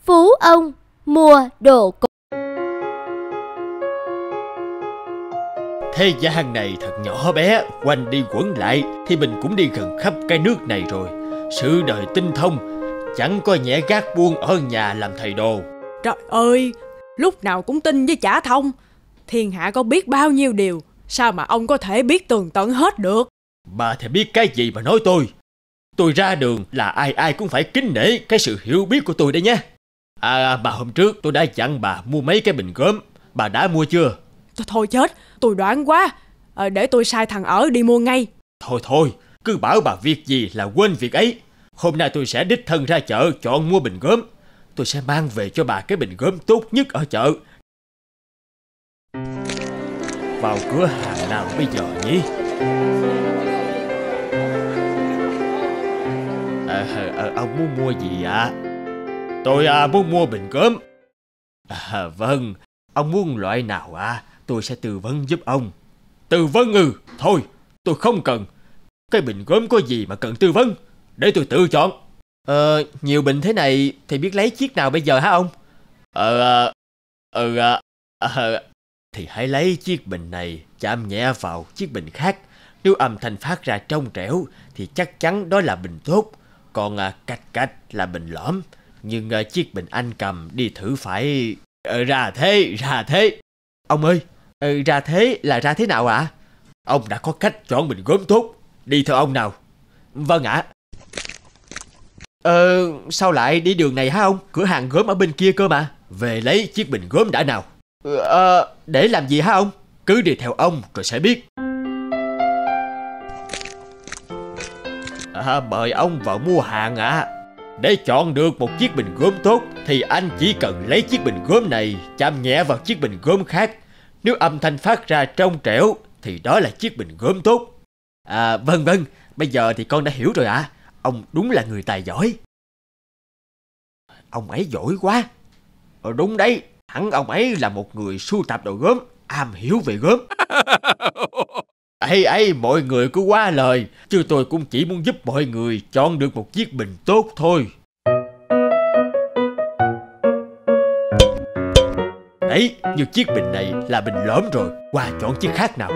Phú ông mua đồ cổ. Thế gian này thật nhỏ bé, quanh đi quẩn lại thì mình cũng đi gần khắp cái nước này rồi. Sự đời tinh thông, chẳng có nhẽ gác buông ở nhà làm thầy đồ. Trời ơi, lúc nào cũng tin với chả thông. Thiên hạ có biết bao nhiêu điều, sao mà ông có thể biết tường tận hết được? Bà thì biết cái gì mà nói tôi. Tôi ra đường là ai ai cũng phải kính nể cái sự hiểu biết của tôi đấy nhé. Mà hôm trước tôi đã dặn bà mua mấy cái bình gốm. Bà đã mua chưa? Thôi chết, tôi đoán quá. Để tôi sai thằng ở đi mua ngay. Thôi, cứ bảo bà việc gì là quên việc ấy. Hôm nay tôi sẽ đích thân ra chợ chọn mua bình gốm. Tôi sẽ mang về cho bà cái bình gốm tốt nhất ở chợ. Vào cửa hàng nào bây giờ nhỉ? Ông muốn mua gì ạ? Tôi muốn mua bình gốm. Vâng, ông muốn loại nào ạ? Tôi sẽ tư vấn giúp ông. Tư vấn ư? Thôi, tôi không cần. Cái bình gốm có gì mà cần tư vấn? Để tôi tự chọn. Nhiều bình thế này thì biết lấy chiếc nào bây giờ hả ông? Thì hãy lấy chiếc bình này chạm nhẹ vào chiếc bình khác. Nếu âm thanh phát ra trong trẻo thì chắc chắn đó là bình tốt. Còn cạch cạch là bình lõm. Nhưng chiếc bình anh cầm đi thử phải... Ra thế. Ông ơi, ra thế là ra thế nào ạ? Ông đã có cách chọn bình gốm tốt. Đi theo ông nào. Vâng ạ. Sao lại đi đường này hả ông? Cửa hàng gốm ở bên kia cơ mà. Về lấy chiếc bình gốm đã nào. Để làm gì hả ông? Cứ đi theo ông rồi sẽ biết. Mời ông vào mua hàng ạ. Để chọn được một chiếc bình gốm tốt thì anh chỉ cần lấy chiếc bình gốm này chạm nhẹ vào chiếc bình gốm khác. Nếu âm thanh phát ra trong trẻo thì đó là chiếc bình gốm tốt. Vâng, bây giờ thì con đã hiểu rồi ạ. Ông đúng là người tài giỏi. Ông ấy giỏi quá. Đúng đấy, hẳn ông ấy là một người sưu tập đồ gốm, am hiểu về gốm. Mọi người cứ quá lời, chứ tôi cũng chỉ muốn giúp mọi người chọn được một chiếc bình tốt thôi. Đấy, như chiếc bình này là bình lõm rồi, qua chọn chiếc khác nào.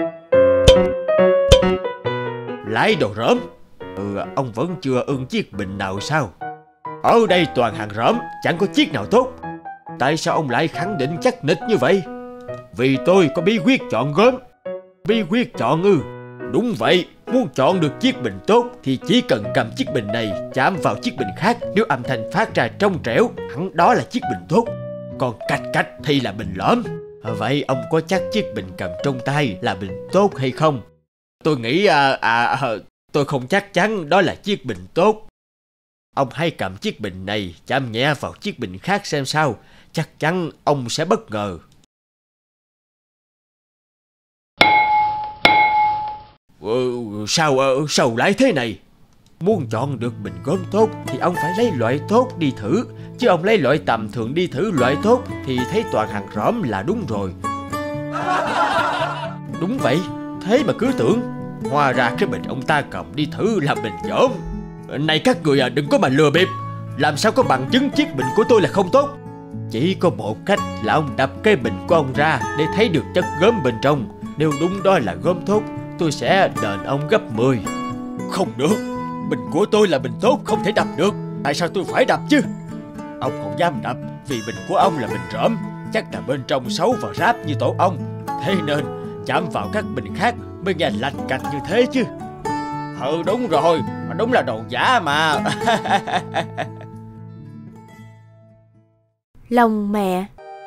Lái đồ rỗm. Ông vẫn chưa ưng chiếc bình nào sao? Ở đây toàn hàng rỗm, chẳng có chiếc nào tốt. Tại sao ông lại khẳng định chắc nịch như vậy? Vì tôi có bí quyết chọn gốm. Bí quyết chọn ư? Đúng vậy, muốn chọn được chiếc bình tốt thì chỉ cần cầm chiếc bình này chạm vào chiếc bình khác. Nếu âm thanh phát ra trong trẻo, hẳn đó là chiếc bình tốt. Còn cạch cạch thì là bình lõm. Vậy ông có chắc chiếc bình cầm trong tay là bình tốt hay không? Tôi nghĩ tôi không chắc chắn đó là chiếc bình tốt. Ông hãy cầm chiếc bình này chạm nhẹ vào chiếc bình khác xem sao. Chắc chắn ông sẽ bất ngờ. Sao lại thế này? Muốn chọn được bình gốm tốt thì ông phải lấy loại tốt đi thử. Chứ ông lấy loại tầm thường đi thử loại tốt thì thấy toàn hàng rỗm là đúng rồi. Đúng vậy, thế mà cứ tưởng. Hóa ra cái bình ông ta cầm đi thử là bình dởm. Này các người đừng có mà lừa bịp. Làm sao có bằng chứng chiếc bình của tôi là không tốt? Chỉ có một cách là ông đập cái bình của ông ra để thấy được chất gốm bên trong. Nếu đúng đó là gốm tốt, tôi sẽ đền ông gấp 10. Không được, bình của tôi là bình tốt, không thể đập được. Tại sao tôi phải đập chứ? Ông không dám đập vì bình của ông là bình rỗm. Chắc là bên trong xấu và ráp như tổ ông. Thế nên chạm vào các bình khác mới nghe lạch cạch như thế chứ. Đúng rồi, đúng là đồ giả mà. Lòng mẹ.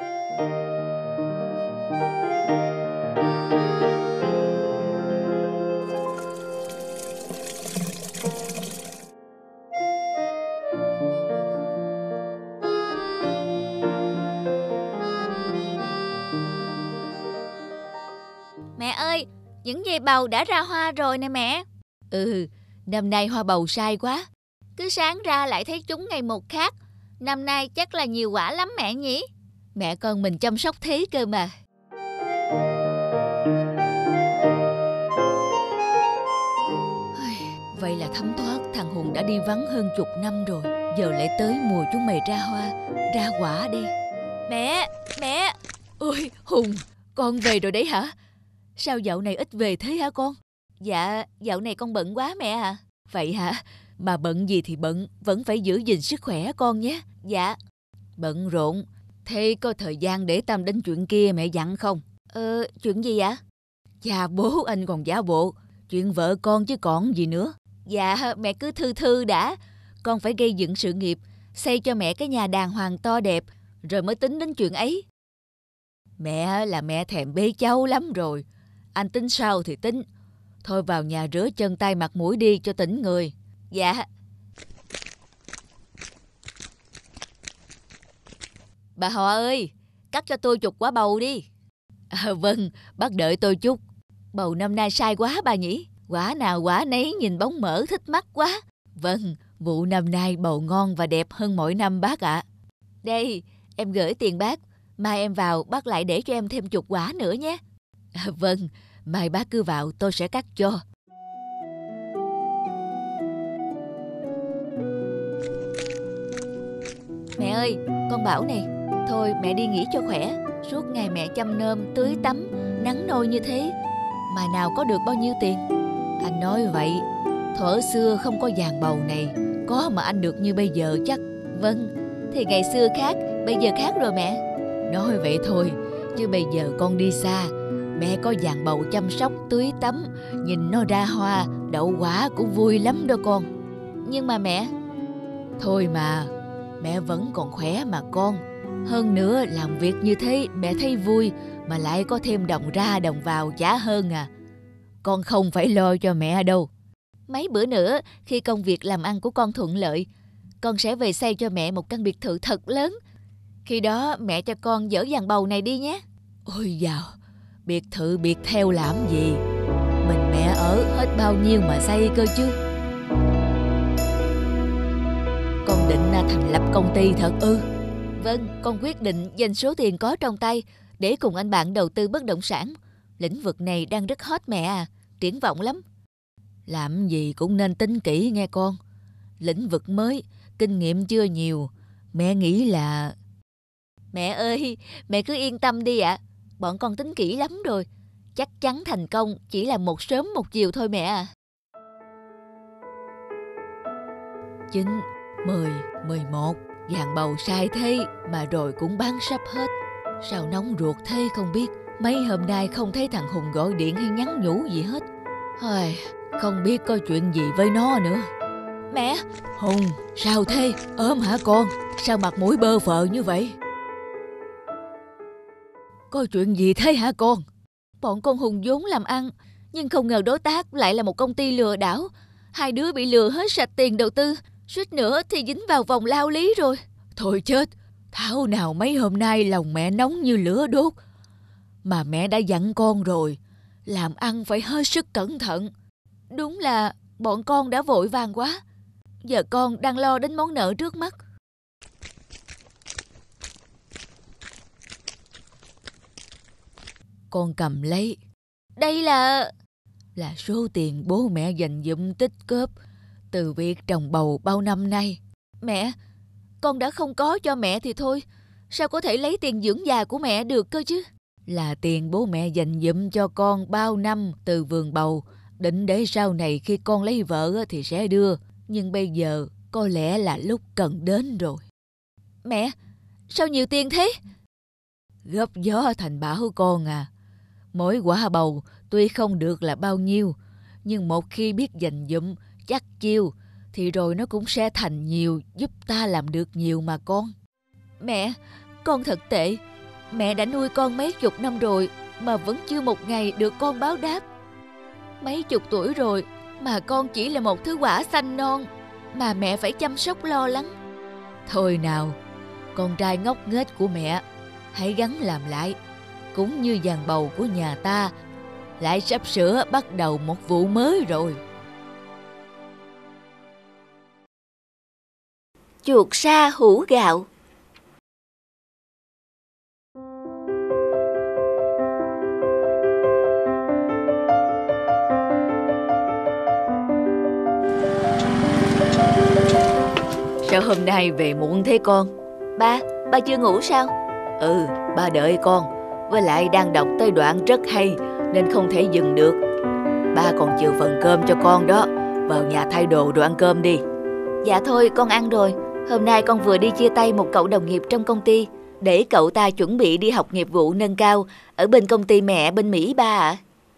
Mẹ ơi, những dây bầu đã ra hoa rồi nè mẹ. Năm nay hoa bầu sai quá. Cứ sáng ra lại thấy chúng ngày một khác. Năm nay chắc là nhiều quả lắm mẹ nhỉ? Mẹ con mình chăm sóc thế cơ mà. Vậy là thấm thoát thằng Hùng đã đi vắng hơn chục năm rồi. giờ lại tới mùa chúng mày ra hoa, ra quả đây. Mẹ! Ôi, Hùng, con về rồi đấy hả? Sao dạo này ít về thế hả con? Dạ, dạo này con bận quá mẹ à. Vậy hả? Mà bận gì thì bận, vẫn phải giữ gìn sức khỏe con nhé. Dạ. Bận rộn, thế có thời gian để tâm đến chuyện kia mẹ dặn không? Chuyện gì ạ? Cha bố anh còn giả bộ, chuyện vợ con chứ còn gì nữa. Dạ, mẹ cứ thư thư đã. Con phải gây dựng sự nghiệp, xây cho mẹ cái nhà đàng hoàng to đẹp, rồi mới tính đến chuyện ấy. Mẹ là mẹ thèm bế cháu lắm rồi. Anh tính sau thì tính. Thôi vào nhà rửa chân tay mặt mũi đi cho tỉnh người. Dạ. Bà họ ơi, cắt cho tôi chục quả bầu đi. Vâng, bác đợi tôi chút. Bầu năm nay sai quá bà nhỉ? Quả nào quả nấy nhìn bóng mỡ thích mắt quá. Vâng, vụ năm nay bầu ngon và đẹp hơn mỗi năm bác ạ. Đây, em gửi tiền bác. Mai em vào bác lại để cho em thêm chục quả nữa nhé. Vâng, mai bác cứ vào tôi sẽ cắt cho. Mẹ ơi, con bảo này, thôi mẹ đi nghỉ cho khỏe. Suốt ngày mẹ chăm nom, tưới tắm, nắng nôi như thế, mà nào có được bao nhiêu tiền. Anh nói vậy, thuở xưa không có vàng bầu này, có mà anh được như bây giờ chắc. Vâng, thì ngày xưa khác, bây giờ khác rồi mẹ. Nói vậy thôi, chứ bây giờ con đi xa, mẹ có vàng bầu chăm sóc, tưới tắm, nhìn nó ra hoa, đậu quả cũng vui lắm đó con. Nhưng mà mẹ... Thôi mà, mẹ vẫn còn khỏe mà con. Hơn nữa làm việc như thế mẹ thấy vui, mà lại có thêm đồng ra đồng vào chả hơn à. Con không phải lo cho mẹ đâu. Mấy bữa nữa khi công việc làm ăn của con thuận lợi, con sẽ về xây cho mẹ một căn biệt thự thật lớn. Khi đó mẹ cho con dỡ vàng bầu này đi nhé. Ôi dào, biệt thự biệt theo làm gì? Mình mẹ ở hết bao nhiêu mà xây cơ chứ. Con định thành lập công ty thật ư? Vâng, con quyết định dành số tiền có trong tay để cùng anh bạn đầu tư bất động sản. Lĩnh vực này đang rất hot mẹ à, triển vọng lắm. Làm gì cũng nên tính kỹ nghe con. Lĩnh vực mới, kinh nghiệm chưa nhiều. Mẹ nghĩ là... Mẹ ơi, mẹ cứ yên tâm đi ạ. Bọn con tính kỹ lắm rồi. Chắc chắn thành công chỉ là một sớm một chiều thôi mẹ à. 9, 10, 11, vàng bầu sai thế mà rồi cũng bán sắp hết. Sao nóng ruột thế không biết. Mấy hôm nay không thấy thằng Hùng gọi điện hay nhắn nhủ gì hết. Hơi, không biết có chuyện gì với nó nữa. Mẹ! Hùng, sao thế? Ốm hả con? Sao mặt mũi bơ phờ như vậy? Có chuyện gì thế hả con? Bọn con Hùng vốn làm ăn, nhưng không ngờ đối tác lại là một công ty lừa đảo. Hai đứa bị lừa hết sạch tiền đầu tư, suýt nữa thì dính vào vòng lao lý rồi. Thôi chết, thảo nào mấy hôm nay lòng mẹ nóng như lửa đốt. Mà mẹ đã dặn con rồi, làm ăn phải hết sức cẩn thận. Đúng là bọn con đã vội vàng quá. Giờ con đang lo đến món nợ trước mắt. Con cầm lấy. Đây là số tiền bố mẹ dành dụm tích góp từ việc trồng bầu bao năm nay. Mẹ, con đã không có cho mẹ thì thôi, sao có thể lấy tiền dưỡng già của mẹ được cơ chứ? Là tiền bố mẹ dành dụm cho con bao năm từ vườn bầu, định để sau này khi con lấy vợ thì sẽ đưa. Nhưng bây giờ có lẽ là lúc cần đến rồi. Mẹ, sao nhiều tiền thế? Góp gió thành bão con à. Mỗi quả bầu tuy không được là bao nhiêu, nhưng một khi biết dành dụm, chắc chiêu, thì rồi nó cũng sẽ thành nhiều, giúp ta làm được nhiều mà con. Mẹ, con thật tệ. Mẹ đã nuôi con mấy chục năm rồi mà vẫn chưa một ngày được con báo đáp. Mấy chục tuổi rồi mà con chỉ là một thứ quả xanh non mà mẹ phải chăm sóc lo lắng. Thôi nào, con trai ngốc nghếch của mẹ, hãy gắng làm lại. Cũng như vàng bầu của nhà ta lại sắp sửa bắt đầu một vụ mới rồi. Chuột sa hũ gạo. sao hôm nay về muộn thế con? Ba chưa ngủ sao? Ba đợi con. Với lại đang đọc tới đoạn rất hay nên không thể dừng được. Ba còn chừa phần cơm cho con đó. Vào nhà thay đồ rồi ăn cơm đi. Dạ thôi con ăn rồi. Hôm nay con vừa đi chia tay một cậu đồng nghiệp trong công ty, để cậu ta chuẩn bị đi học nghiệp vụ nâng cao ở bên công ty mẹ bên Mỹ ba ạ.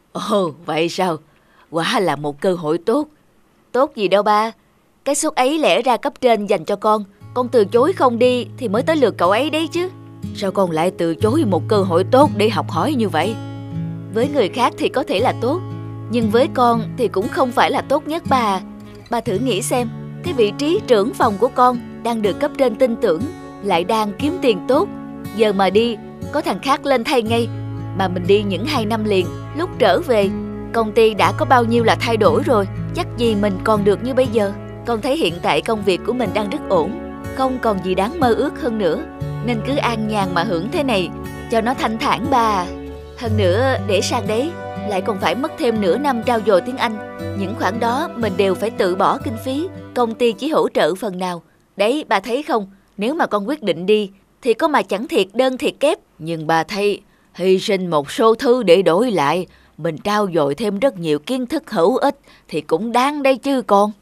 Ồ, vậy sao? Quả là một cơ hội tốt. Tốt gì đâu ba. Cái suất ấy lẽ ra cấp trên dành cho con từ chối không đi thì mới tới lượt cậu ấy đấy chứ. Sao con lại từ chối một cơ hội tốt để học hỏi như vậy? Với người khác thì có thể là tốt, nhưng với con thì cũng không phải là tốt nhất ba. Ba thử nghĩ xem, cái vị trí trưởng phòng của con đang được cấp trên tin tưởng, lại đang kiếm tiền tốt. Giờ mà đi, có thằng khác lên thay ngay. Mà mình đi những 2 năm liền, lúc trở về, công ty đã có bao nhiêu là thay đổi rồi. Chắc gì mình còn được như bây giờ. Con thấy hiện tại công việc của mình đang rất ổn, không còn gì đáng mơ ước hơn nữa. Nên cứ an nhàn mà hưởng thế này cho nó thanh thản ba. Hơn nữa, để sang đấy lại còn phải mất thêm nửa năm trau dồi tiếng Anh. Những khoản đó mình đều phải tự bỏ kinh phí, công ty chỉ hỗ trợ phần nào. Đấy, bà thấy không, nếu mà con quyết định đi thì có mà chẳng thiệt đơn thiệt kép. Nhưng bà thấy hy sinh một số thứ để đổi lại, mình trau dồi thêm rất nhiều kiến thức hữu ích thì cũng đáng đây chứ con.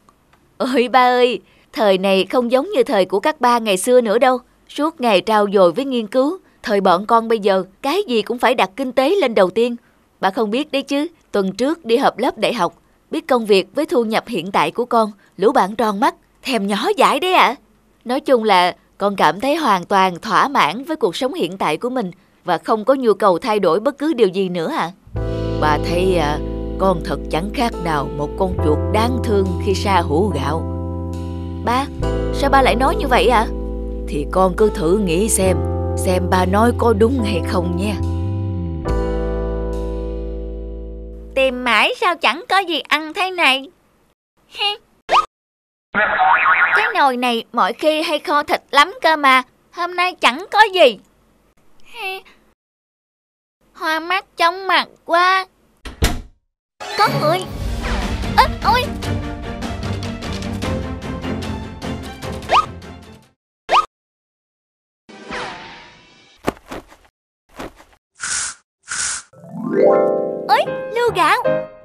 Ôi ba ơi, thời này không giống như thời của các ba ngày xưa nữa đâu. Suốt ngày trau dồi với nghiên cứu. Thời bọn con bây giờ, cái gì cũng phải đặt kinh tế lên đầu tiên. Bà không biết đấy chứ, tuần trước đi họp lớp đại học, biết công việc với thu nhập hiện tại của con, lũ bạn tròn mắt, thèm nhỏ dãi đấy ạ. Nói chung là con cảm thấy hoàn toàn thỏa mãn với cuộc sống hiện tại của mình và không có nhu cầu thay đổi bất cứ điều gì nữa ạ. Bà thấy con thật chẳng khác nào một con chuột đáng thương khi sa hũ gạo. Ba, sao ba lại nói như vậy ạ? Thì con cứ thử nghĩ xem ba nói có đúng hay không nha. Tìm mãi sao chẳng có gì ăn thế này. Cái nồi này mọi khi hay kho thịt lắm cơ mà, hôm nay chẳng có gì. Hoa mắt chóng mặt quá. Có người. Ôi. Ôi, lưu gạo.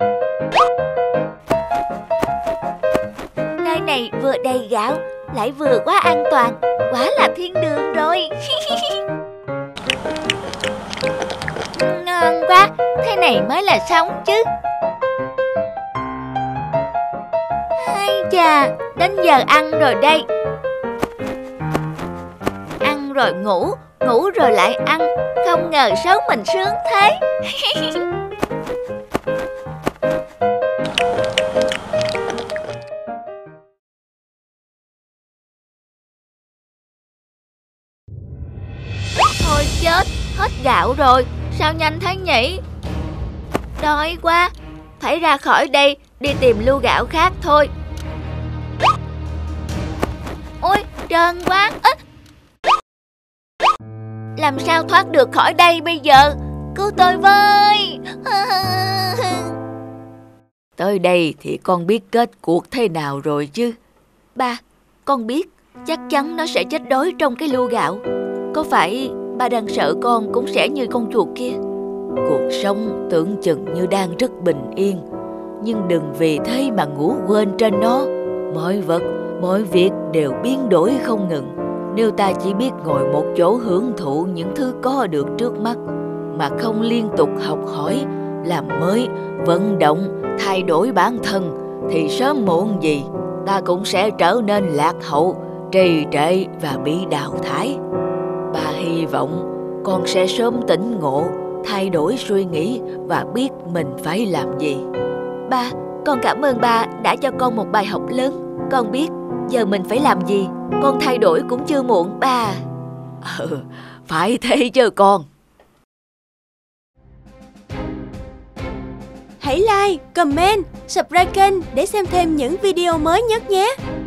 Nơi này vừa đầy gạo, lại vừa quá an toàn, quá là thiên đường rồi. Ngon quá, thế này mới là sống chứ. Hay chà, đến giờ ăn rồi đây. Ăn rồi ngủ, ngủ rồi lại ăn. Không ngờ số mình sướng thế. Thôi chết, hết gạo rồi. Sao nhanh thế nhỉ? Đói quá, phải ra khỏi đây đi tìm lu gạo khác thôi. Ôi, trơn quá. Làm sao thoát được khỏi đây bây giờ? Cứu tôi với. Tới đây thì con biết kết cuộc thế nào rồi chứ? Ba, con biết chắc chắn nó sẽ chết đói trong cái lu gạo. Có phải ba đang sợ con cũng sẽ như con chuột kia? Cuộc sống tưởng chừng như đang rất bình yên, nhưng đừng vì thế mà ngủ quên trên nó. Mọi vật, mọi việc đều biến đổi không ngừng. Nếu ta chỉ biết ngồi một chỗ hưởng thụ những thứ có được trước mắt, mà không liên tục học hỏi, làm mới, vận động, thay đổi bản thân, thì sớm muộn gì ta cũng sẽ trở nên lạc hậu, trì trệ và bị đào thải. Bà hy vọng con sẽ sớm tỉnh ngộ, thay đổi suy nghĩ và biết mình phải làm gì. Ba, con cảm ơn ba đã cho con một bài học lớn. Con biết giờ mình phải làm gì. Con thay đổi cũng chưa muộn ba. Phải thế chứ con. Hãy like, comment, subscribe kênh để xem thêm những video mới nhất nhé.